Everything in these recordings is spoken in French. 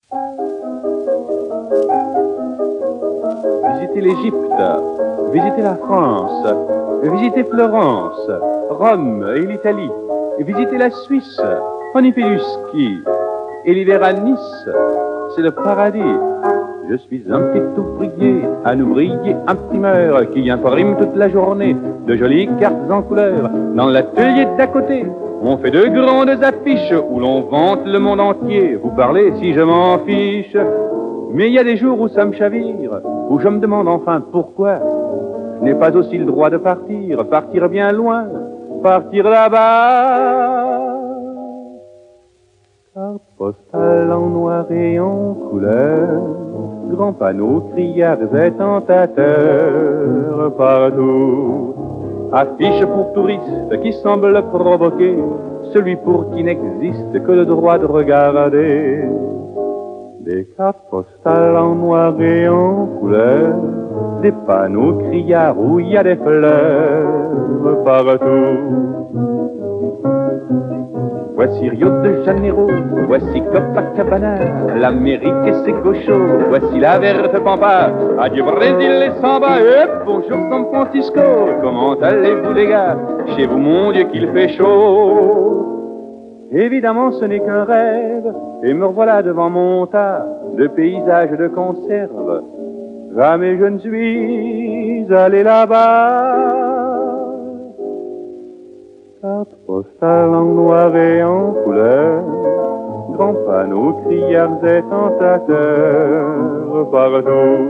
Visiter l'Égypte, visiter la France, visiter Florence, Rome et l'Italie, visiter la Suisse, on y fait du ski. Et l'hiver à Nice, c'est le paradis. Je suis un petit ouvrier, un ouvrier imprimeur qui imprime toute la journée de jolies cartes en couleur. Dans l'atelier d'à côté, on fait de grandes affiches où l'on vante le monde entier. Vous parlez si je m'en fiche. Mais il y a des jours où ça me chavire, où je me demande enfin pourquoi je n'ai pas aussi le droit de partir, partir bien loin, partir là-bas. Carte postale en noir et en couleur, grands panneaux criards et tentateurs partout. Affiches pour touristes qui semblent provoquer celui pour qui n'existe que le droit de regarder. Des cartes postales en noir et en couleur, des panneaux criards où il y a des fleurs partout. Voici Rio de Janeiro, voici Copacabana, l'Amérique et ses gauchos, voici la verte pampa. Adieu Brésil et samba, et bonjour San Francisco. Comment allez-vous les gars? Chez vous mon Dieu qu'il fait chaud. Évidemment ce n'est qu'un rêve, et me revoilà devant mon tas de paysages de conserve. Jamais je ne suis allé là-bas. Carte postale en noir et en couleur, grands panneaux criards et tentateurs partout.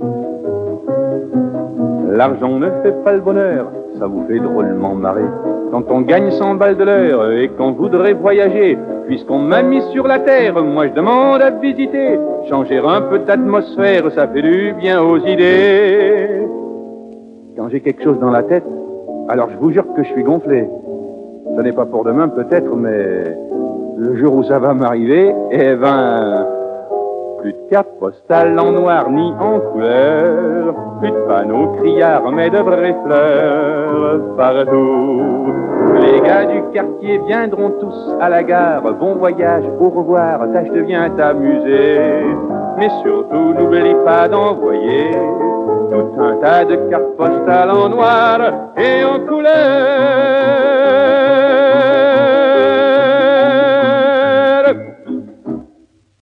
L'argent ne fait pas le bonheur, ça vous fait drôlement marrer. Quand on gagne 100 balles de l'heure et qu'on voudrait voyager, puisqu'on m'a mis sur la terre, moi je demande à visiter. Changer un peu d'atmosphère, ça fait du bien aux idées. Quand j'ai quelque chose dans la tête, alors je vous jure que je suis gonflé. Ce n'est pas pour demain peut-être, mais le jour où ça va m'arriver, eh ben, plus de cartes postales en noir ni en couleur, plus de panneaux criards mais de vraies fleurs partout. Les gars du quartier viendront tous à la gare, bon voyage, au revoir, tâche de bien t'amuser. Mais surtout n'oublie pas d'envoyer tout un tas de cartes postales en noir et en couleur.